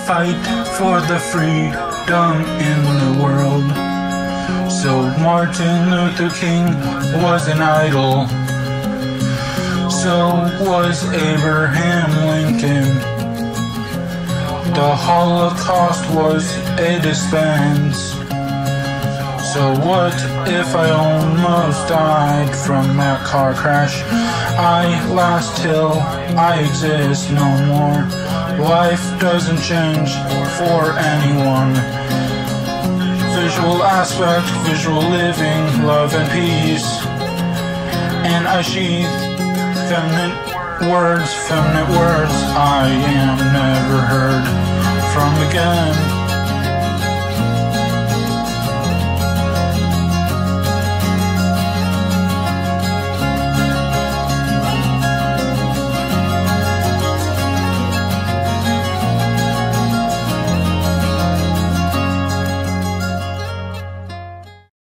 fight for the freedom in the world. So Martin Luther King was an idol. So was Abraham Lincoln. The Holocaust was a dispense. So what if I almost died from that car crash? I last till I exist no more. Life doesn't change for anyone. Visual aspect, visual living, love and peace. And I sheath feminine words I am never heard from again.